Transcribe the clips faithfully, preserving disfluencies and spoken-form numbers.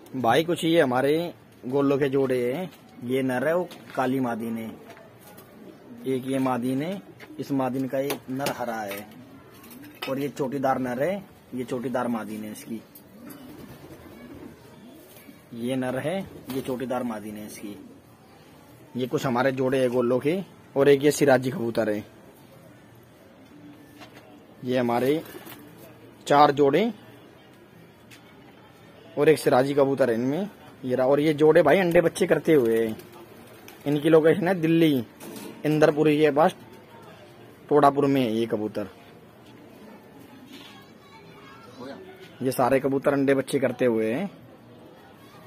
भाई कुछ ये हमारे गोल्लों के जोड़े हैं। ये नर है वो काली मादी ने, एक ये मादी ने, इस मादी का एक नर हरा है और ये चोटीदार नर है, ये चोटीदार मादी ने इसकी। ये नर है, ये चोटीदार मादी ने इसकी। ये कुछ हमारे जोड़े हैं गोल्लों के। और एक ये सिराजी कबूतर है। ये हमारे चार जोड़े और एक सिराजी कबूतर है इनमें ये रहा। और ये जोड़े भाई अंडे बच्चे करते हुए हैं। इनकी लोकेशन है दिल्ली इंदरपुरी के पास टोडापुर में है ये कबूतर। ये सारे कबूतर अंडे बच्चे करते हुए हैं।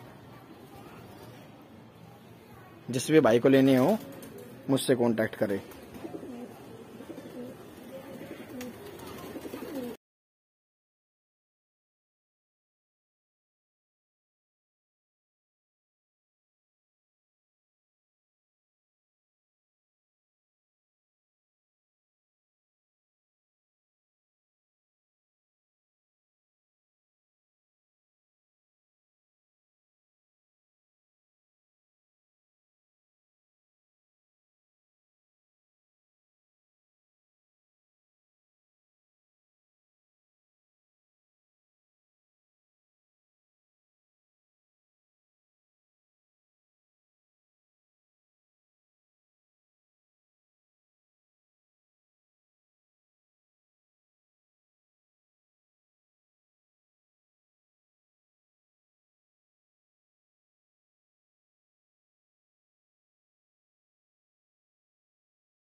जिस भी भाई को लेने हो मुझसे कांटेक्ट करे।